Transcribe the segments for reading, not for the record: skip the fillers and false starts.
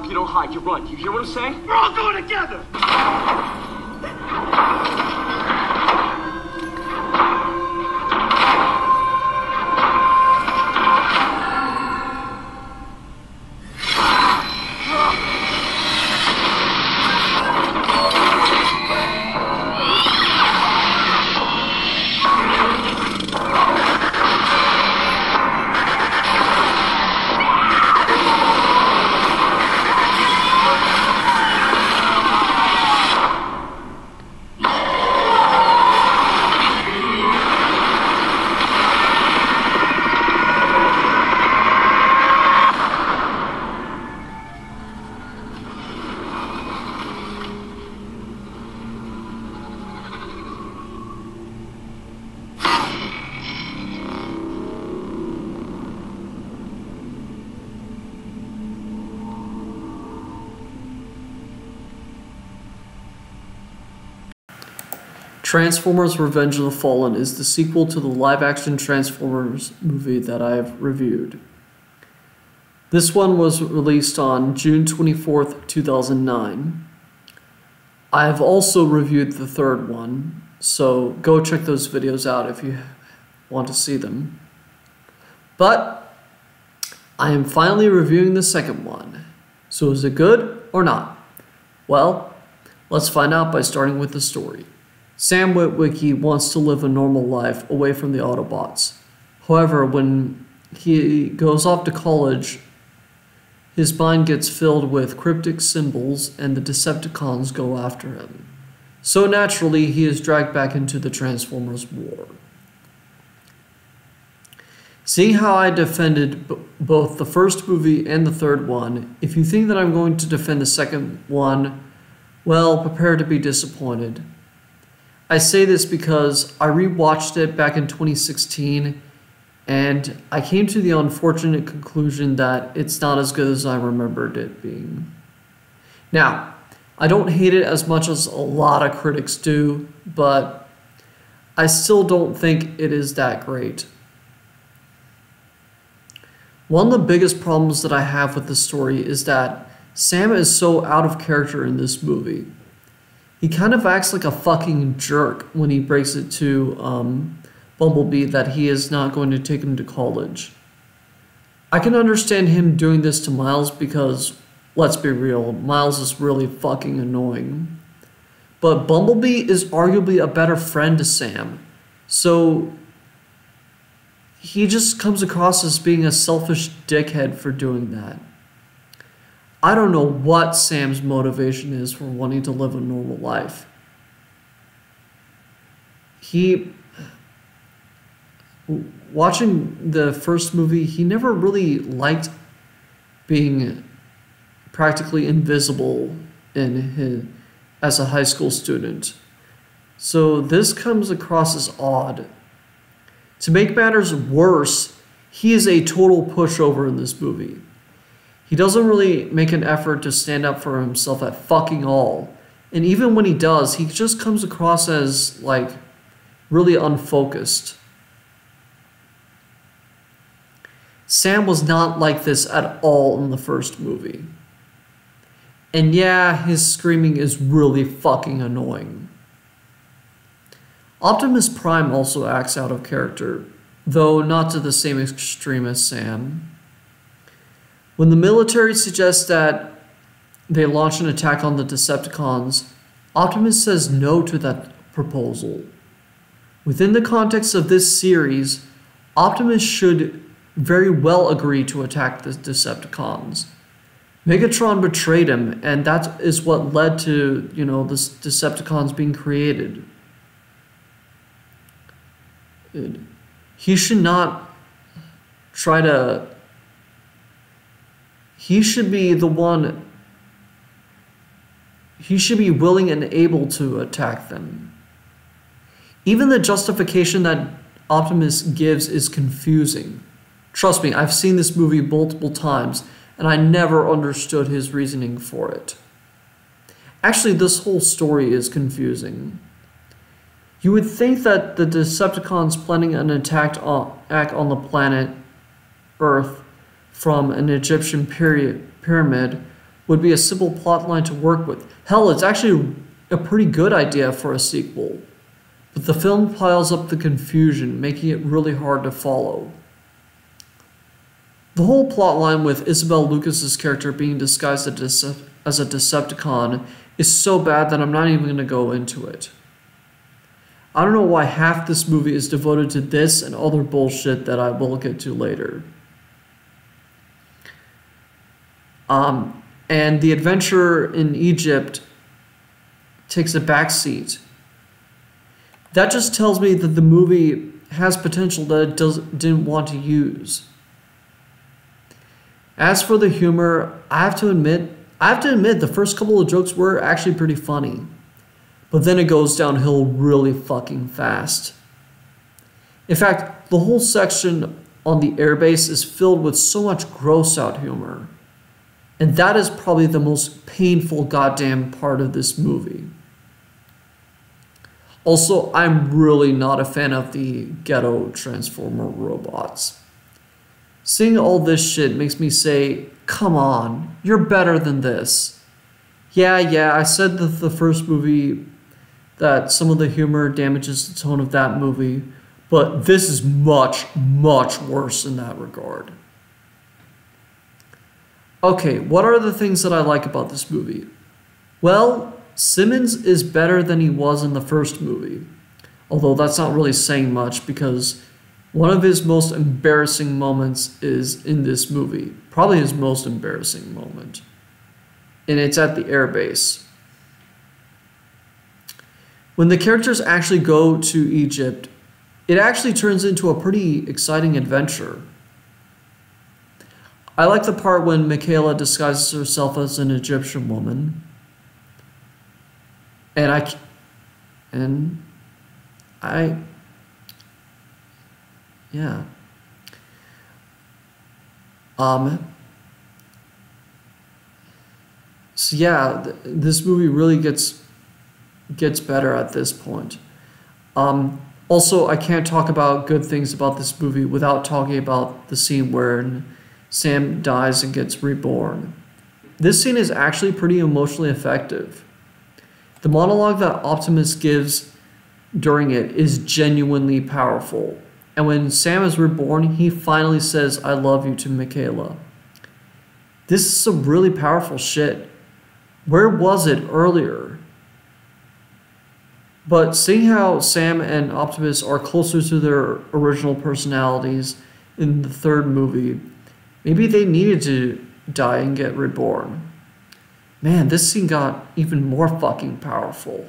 You don't hide, you run. You hear what I'm saying? We're all going together! Transformers Revenge of the Fallen is the sequel to the live-action Transformers movie that I have reviewed. This one was released on June 24th, 2009. I have also reviewed the third one, so go check those videos out if you want to see them. But I am finally reviewing the second one. So is it good or not? Well, let's find out by starting with the story. Sam Witwicky wants to live a normal life away from the Autobots. However, when he goes off to college, his mind gets filled with cryptic symbols and the Decepticons go after him. So naturally, he is dragged back into the Transformers war. Seeing how I defended both the first movie and the third one, if you think that I'm going to defend the second one, well, prepare to be disappointed. I say this because I rewatched it back in 2016 and I came to the unfortunate conclusion that it's not as good as I remembered it being. Now, I don't hate it as much as a lot of critics do, but I still don't think it is that great. One of the biggest problems that I have with the story is that Sam is so out of character in this movie. He kind of acts like a fucking jerk when he breaks it to Bumblebee that he is not going to take him to college. I can understand him doing this to Miles because, let's be real, Miles is really fucking annoying. But Bumblebee is arguably a better friend to Sam, so he just comes across as being a selfish dickhead for doing that. I don't know what Sam's motivation is for wanting to live a normal life. Watching the first movie, he never really liked being practically invisible as a high school student. So this comes across as odd. To make matters worse, he is a total pushover in this movie. He doesn't really make an effort to stand up for himself at fucking all. And even when he does, he just comes across as, like, really unfocused. Sam was not like this at all in the first movie. And yeah, his screaming is really fucking annoying. Optimus Prime also acts out of character, though not to the same extreme as Sam. When the military suggests that they launch an attack on the Decepticons, Optimus says no to that proposal. Within the context of this series, Optimus should very well agree to attack the Decepticons. Megatron betrayed him, and that is what led to, the Decepticons being created. He should not try to... He should be the one... He should be willing and able to attack them. Even the justification that Optimus gives is confusing. Trust me, I've seen this movie multiple times, and I never understood his reasoning for it. Actually, this whole story is confusing. You would think that the Decepticons planning an attack on the planet Earth from an Egyptian pyramid would be a simple plotline to work with. Hell, it's actually a pretty good idea for a sequel. But the film piles up the confusion, making it really hard to follow. The whole plotline with Isabel Lucas's character being disguised as a Decepticon is so bad that I'm not even going to go into it. I don't know why half this movie is devoted to this and other bullshit that I will get to later. And the adventure in Egypt takes a backseat. That just tells me that the movie has potential that it didn't want to use. As for the humor, I have to admit the first couple of jokes were actually pretty funny. But then it goes downhill really fucking fast. In fact, the whole section on the airbase is filled with so much gross out humor. And that is probably the most painful goddamn part of this movie. Also, I'm really not a fan of the ghetto Transformer robots. Seeing all this shit makes me say, come on, you're better than this. Yeah, I said that the first movie, that some of the humor damages the tone of that movie, but this is much, much worse in that regard. Okay, what are the things that I like about this movie? Well, Simmons is better than he was in the first movie. Although that's not really saying much because one of his most embarrassing moments is in this movie. Probably his most embarrassing moment. And it's at the airbase. When the characters actually go to Egypt, it actually turns into a pretty exciting adventure. I like the part when Michaela disguises herself as an Egyptian woman. Yeah. So yeah, this movie really gets better at this point. Also, I can't talk about good things about this movie without talking about the scene where Sam dies and gets reborn. This scene is actually pretty emotionally effective. The monologue that Optimus gives during it is genuinely powerful. And when Sam is reborn, he finally says, "I love you" to Michaela. This is some really powerful shit. Where was it earlier? But seeing how Sam and Optimus are closer to their original personalities in the third movie, maybe they needed to die and get reborn. Man, this scene got even more fucking powerful.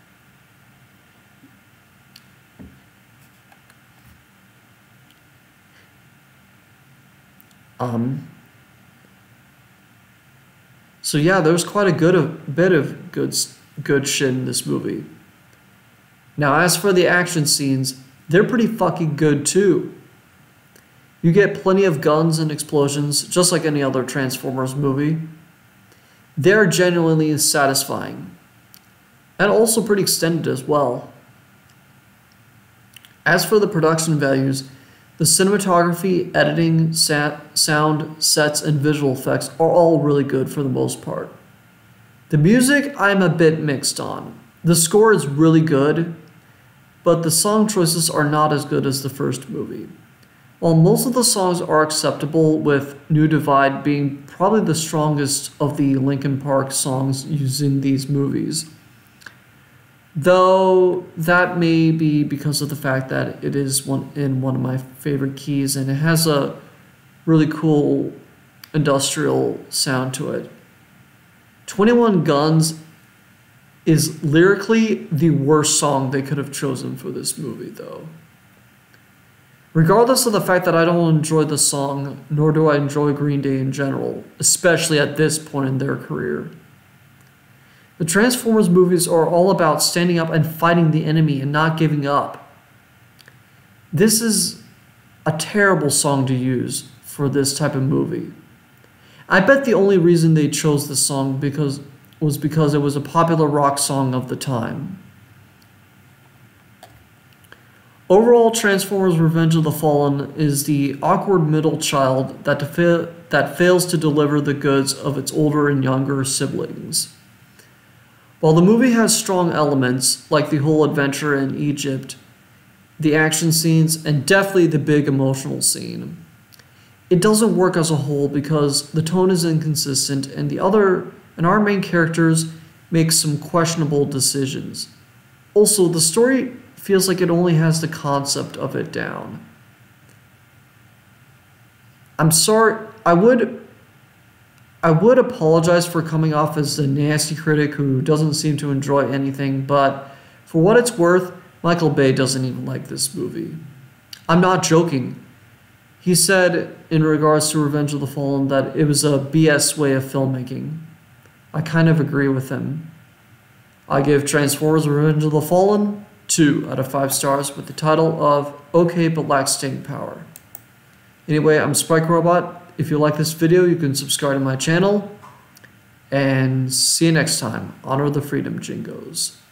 So yeah, there's quite a bit of good shit in this movie. Now, as for the action scenes, they're pretty fucking good too. You get plenty of guns and explosions, just like any other Transformers movie. They're genuinely satisfying, and also pretty extended as well. As for the production values, the cinematography, editing, sound, sets, and visual effects are all really good for the most part. The music, I'm a bit mixed on. The score is really good, but the song choices are not as good as the first movie. While most of the songs are acceptable, with New Divide being probably the strongest of the Linkin Park songs used in these movies. Though that may be because of the fact that it is in one of my favorite keys and it has a really cool industrial sound to it. 21 Guns is lyrically the worst song they could have chosen for this movie, though. Regardless of the fact that I don't enjoy the song, nor do I enjoy Green Day in general, especially at this point in their career. The Transformers movies are all about standing up and fighting the enemy and not giving up. This is a terrible song to use for this type of movie. I bet the only reason they chose this song was because it was a popular rock song of the time. Overall, Transformers Revenge of the Fallen is the awkward middle child that fails to deliver the goods of its older and younger siblings. While the movie has strong elements, like the whole adventure in Egypt, the action scenes, and definitely the big emotional scene, it doesn't work as a whole because the tone is inconsistent and our main characters make some questionable decisions. Also, the story feels like it only has the concept of it down. I'm sorry, I would apologize for coming off as the nasty critic who doesn't seem to enjoy anything, but for what it's worth, Michael Bay doesn't even like this movie. I'm not joking. He said in regards to Revenge of the Fallen that it was a BS way of filmmaking. I kind of agree with him. I give Transformers Revenge of the Fallen 2 out of 5 stars with the title of Okay But Lacks Staying Power. Anyway, I'm Spike Robot. If you like this video, you can subscribe to my channel. And see you next time. Honor the freedom, Jingos.